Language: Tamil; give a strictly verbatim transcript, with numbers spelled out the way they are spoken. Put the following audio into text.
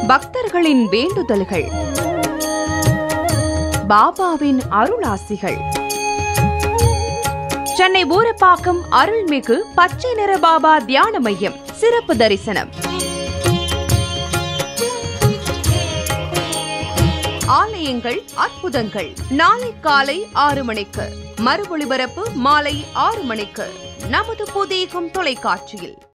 பக்தர்களின் வேண்டுதல்கள், பாபாவின் அருளாசிகள். சென்னை ஊரப்பாக்கம் அருள்மிகு பச்சை நிற பாபா தியான மையம் சிறப்பு தரிசனம். ஆலயங்கள் அற்புதங்கள். நாளை காலை ஆறு மணிக்கு, மறு ஒளிபரப்பு மாலை ஆறு மணிக்கு நமது புதியகம் தொலைக்காட்சியில்.